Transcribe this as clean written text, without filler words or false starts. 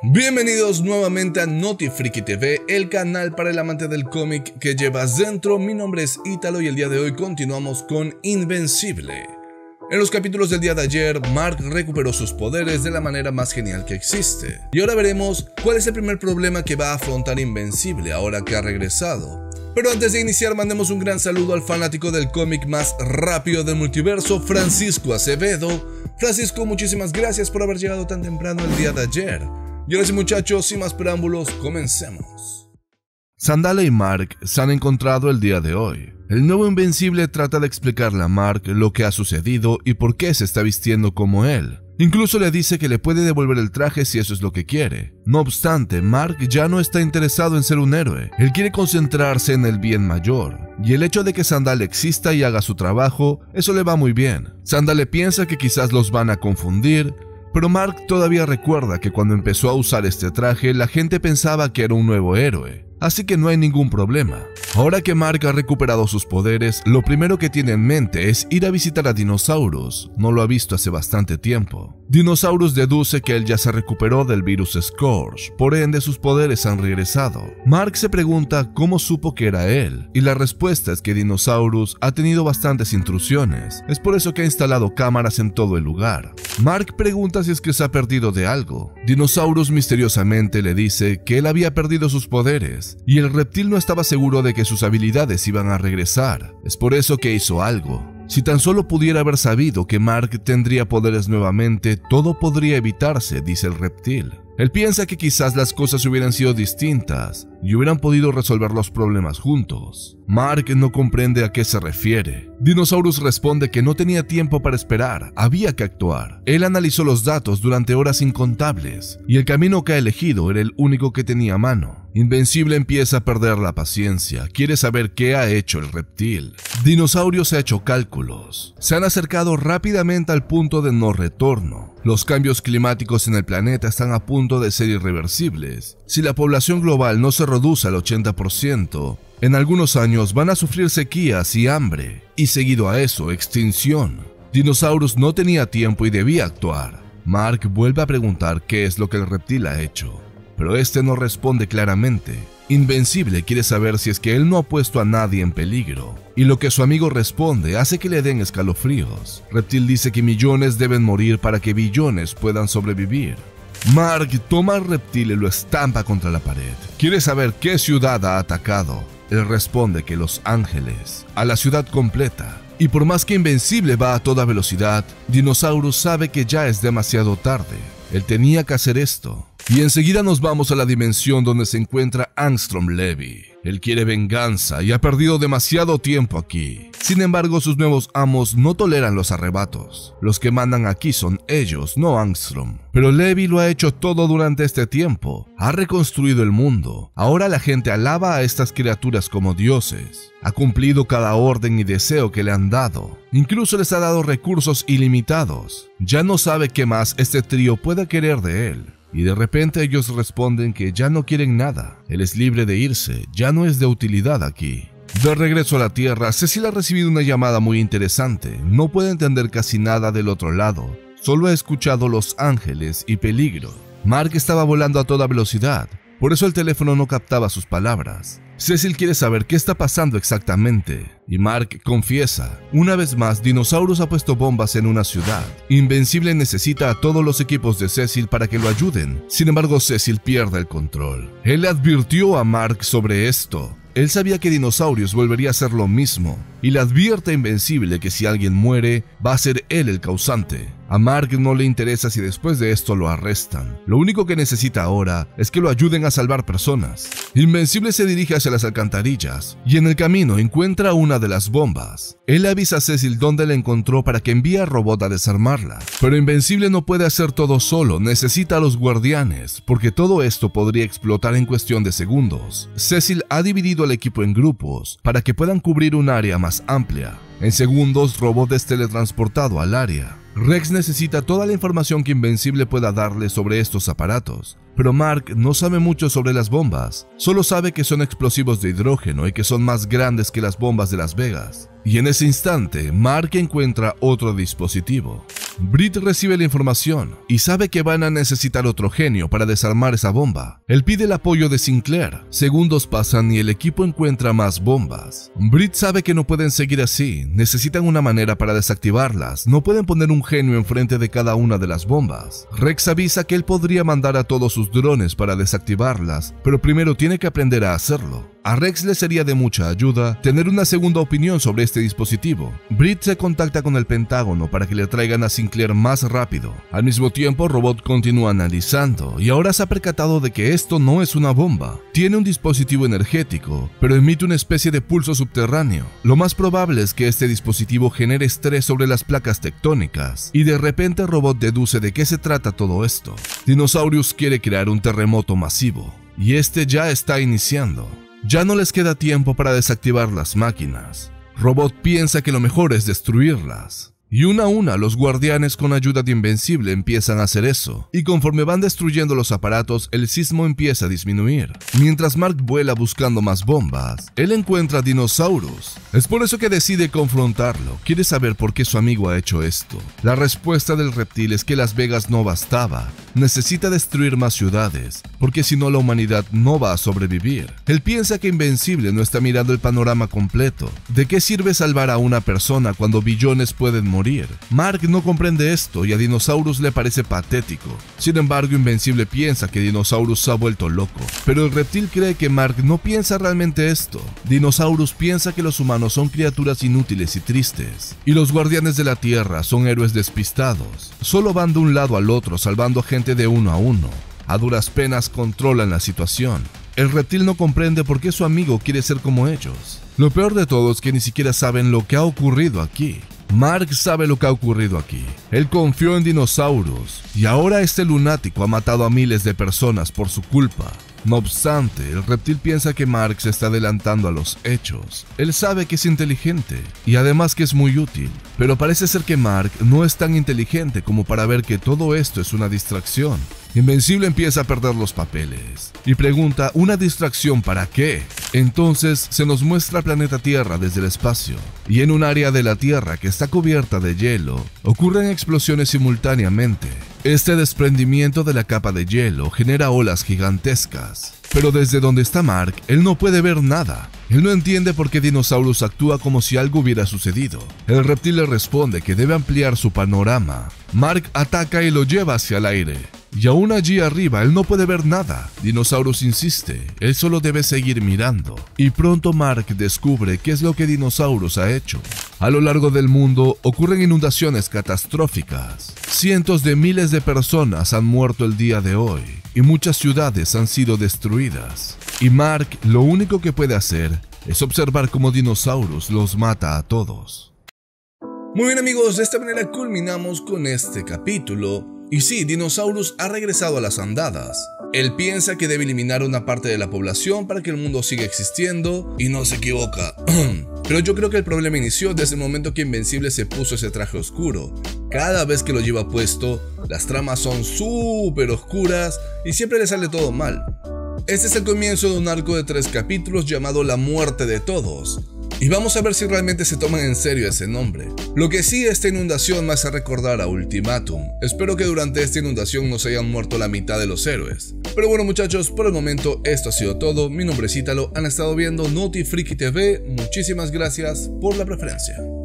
Bienvenidos nuevamente a Notifriki TV, el canal para el amante del cómic que llevas dentro. Mi nombre es Ítalo y el día de hoy continuamos con Invencible. En los capítulos del día de ayer, Mark recuperó sus poderes de la manera más genial que existe. Y ahora veremos cuál es el primer problema que va a afrontar Invencible ahora que ha regresado. Pero antes de iniciar, mandemos un gran saludo al fanático del cómic más rápido del multiverso, Francisco Acevedo. Francisco, muchísimas gracias por haber llegado tan temprano el día de ayer. Y ahora sí, muchachos, sin más preámbulos, comencemos. Sandala y Mark se han encontrado el día de hoy. El nuevo Invencible trata de explicarle a Mark lo que ha sucedido y por qué se está vistiendo como él. Incluso le dice que le puede devolver el traje si eso es lo que quiere. No obstante, Mark ya no está interesado en ser un héroe. Él quiere concentrarse en el bien mayor. Y el hecho de que Sandala exista y haga su trabajo, eso le va muy bien. Sandala piensa que quizás los van a confundir, pero Mark todavía recuerda que cuando empezó a usar este traje, la gente pensaba que era un nuevo héroe. Así que no hay ningún problema. Ahora que Mark ha recuperado sus poderes, lo primero que tiene en mente es ir a visitar a Dinosaurus. No lo ha visto hace bastante tiempo. Dinosaurus deduce que él ya se recuperó del virus Scourge, por ende sus poderes han regresado. Mark se pregunta cómo supo que era él, y la respuesta es que Dinosaurus ha tenido bastantes intrusiones. Es por eso que ha instalado cámaras en todo el lugar. Mark pregunta si es que se ha perdido de algo. Dinosaurus misteriosamente le dice que él había perdido sus poderes, y el reptil no estaba seguro de que sus habilidades iban a regresar. Es por eso que hizo algo. Si tan solo pudiera haber sabido que Mark tendría poderes nuevamente, todo podría evitarse, dice el reptil. Él piensa que quizás las cosas hubieran sido distintas y hubieran podido resolver los problemas juntos. Mark no comprende a qué se refiere. Dinosaurus responde que no tenía tiempo para esperar, había que actuar. Él analizó los datos durante horas incontables y el camino que ha elegido era el único que tenía a mano. Invencible empieza a perder la paciencia, quiere saber qué ha hecho el reptil. Dinosaurios ha hecho cálculos. Se han acercado rápidamente al punto de no retorno. Los cambios climáticos en el planeta están a punto de ser irreversibles. Si la población global no se reduce al 80%, en algunos años van a sufrir sequías y hambre, y seguido a eso, extinción. Dinosaurus no tenía tiempo y debía actuar. Mark vuelve a preguntar qué es lo que el reptil ha hecho, pero este no responde claramente. Invencible quiere saber si es que él no ha puesto a nadie en peligro, y lo que su amigo responde hace que le den escalofríos. Reptil dice que millones deben morir para que billones puedan sobrevivir. Mark toma al reptil y lo estampa contra la pared. Quiere saber qué ciudad ha atacado. Él responde que Los Ángeles, a la ciudad completa. Y por más que Invencible va a toda velocidad, Dinosaurus sabe que ya es demasiado tarde. Él tenía que hacer esto. Y enseguida nos vamos a la dimensión donde se encuentra Angstrom Levy. Él quiere venganza y ha perdido demasiado tiempo aquí. Sin embargo, sus nuevos amos no toleran los arrebatos. Los que mandan aquí son ellos, no Angstrom. Pero Levy lo ha hecho todo durante este tiempo. Ha reconstruido el mundo. Ahora la gente alaba a estas criaturas como dioses. Ha cumplido cada orden y deseo que le han dado. Incluso les ha dado recursos ilimitados. Ya no sabe qué más este trío pueda querer de él. Y de repente ellos responden que ya no quieren nada. Él es libre de irse, ya no es de utilidad aquí. De regreso a la Tierra, Cecil ha recibido una llamada muy interesante. No puede entender casi nada del otro lado. Solo ha escuchado Los Ángeles y peligro. Mark estaba volando a toda velocidad, por eso el teléfono no captaba sus palabras. Cecil quiere saber qué está pasando exactamente, y Mark confiesa. Una vez más, Dinosaurus ha puesto bombas en una ciudad. Invencible necesita a todos los equipos de Cecil para que lo ayuden. Sin embargo, Cecil pierde el control. Él le advirtió a Mark sobre esto. Él sabía que Dinosaurus volvería a hacer lo mismo, y le advierte a Invencible que si alguien muere, va a ser él el causante. A Mark no le interesa si después de esto lo arrestan. Lo único que necesita ahora es que lo ayuden a salvar personas. Invencible se dirige hacia las alcantarillas, y en el camino encuentra una de las bombas. Él avisa a Cecil dónde la encontró para que envíe a Robot a desarmarla. Pero Invencible no puede hacer todo solo, necesita a los guardianes, porque todo esto podría explotar en cuestión de segundos. Cecil ha dividido al equipo en grupos para que puedan cubrir un área más amplia. En segundos, Robot es teletransportado al área. Rex necesita toda la información que Invencible pueda darle sobre estos aparatos, pero Mark no sabe mucho sobre las bombas, solo sabe que son explosivos de hidrógeno y que son más grandes que las bombas de Las Vegas. Y en ese instante, Mark encuentra otro dispositivo. Britt recibe la información y sabe que van a necesitar otro genio para desarmar esa bomba. Él pide el apoyo de Sinclair. Segundos pasan y el equipo encuentra más bombas. Britt sabe que no pueden seguir así, necesitan una manera para desactivarlas, no pueden poner un genio enfrente de cada una de las bombas. Rex avisa que él podría mandar a todos sus drones para desactivarlas, pero primero tiene que aprender a hacerlo. A Rex le sería de mucha ayuda tener una segunda opinión sobre este dispositivo. Britt se contacta con el Pentágono para que le traigan a Sinclair más rápido. Al mismo tiempo, Robot continúa analizando y ahora se ha percatado de que esto no es una bomba. Tiene un dispositivo energético, pero emite una especie de pulso subterráneo. Lo más probable es que este dispositivo genere estrés sobre las placas tectónicas, y de repente Robot deduce de qué se trata todo esto. Dinosaurus quiere crear un terremoto masivo, y este ya está iniciando. Ya no les queda tiempo para desactivar las máquinas. Robot piensa que lo mejor es destruirlas. Y una a una los guardianes con ayuda de Invencible empiezan a hacer eso, y conforme van destruyendo los aparatos, el sismo empieza a disminuir. Mientras Mark vuela buscando más bombas, él encuentra a Dinosaurus. Es por eso que decide confrontarlo, quiere saber por qué su amigo ha hecho esto. La respuesta del reptil es que Las Vegas no bastaba, necesita destruir más ciudades, porque si no la humanidad no va a sobrevivir. Él piensa que Invencible no está mirando el panorama completo. ¿De qué sirve salvar a una persona cuando billones pueden morir? Mark no comprende esto y a Dinosaurus le parece patético. Sin embargo, Invencible piensa que Dinosaurus se ha vuelto loco, pero el reptil cree que Mark no piensa realmente esto. Dinosaurus piensa que los humanos son criaturas inútiles y tristes, y los guardianes de la Tierra son héroes despistados. Solo van de un lado al otro salvando a gente de uno a uno. A duras penas controlan la situación. El reptil no comprende por qué su amigo quiere ser como ellos. Lo peor de todo es que ni siquiera saben lo que ha ocurrido aquí. Mark sabe lo que ha ocurrido aquí. Él confió en Dinosaurus y ahora este lunático ha matado a miles de personas por su culpa. No obstante, el reptil piensa que Mark se está adelantando a los hechos. Él sabe que es inteligente y además que es muy útil, pero parece ser que Mark no es tan inteligente como para ver que todo esto es una distracción. Invencible empieza a perder los papeles y pregunta, ¿una distracción para qué? Entonces se nos muestra el planeta Tierra desde el espacio, y en un área de la Tierra que está cubierta de hielo, ocurren explosiones simultáneamente. Este desprendimiento de la capa de hielo genera olas gigantescas. Pero desde donde está Mark, él no puede ver nada. Él no entiende por qué Dinosaurus actúa como si algo hubiera sucedido. El reptil le responde que debe ampliar su panorama. Mark ataca y lo lleva hacia el aire. Y aún allí arriba, él no puede ver nada. Dinosaurus insiste, él solo debe seguir mirando. Y pronto Mark descubre qué es lo que Dinosaurus ha hecho. A lo largo del mundo ocurren inundaciones catastróficas. Cientos de miles de personas han muerto el día de hoy, y muchas ciudades han sido destruidas. Y Mark lo único que puede hacer es observar cómo Dinosaurus los mata a todos. Muy bien amigos, de esta manera culminamos con este capítulo. Y sí, Dinosaurus ha regresado a las andadas. Él piensa que debe eliminar una parte de la población para que el mundo siga existiendo, y no se equivoca. Pero yo creo que el problema inició desde el momento que Invencible se puso ese traje oscuro. Cada vez que lo lleva puesto, las tramas son súper oscuras y siempre le sale todo mal. Este es el comienzo de un arco de 3 capítulos llamado La Muerte de Todos. Y vamos a ver si realmente se toman en serio ese nombre. Lo que sí, esta inundación me hace recordar a Ultimatum. Espero que durante esta inundación no se hayan muerto la mitad de los héroes. Pero bueno muchachos, por el momento esto ha sido todo. Mi nombre es Ítalo, han estado viendo Naughty Freaky TV. Muchísimas gracias por la preferencia.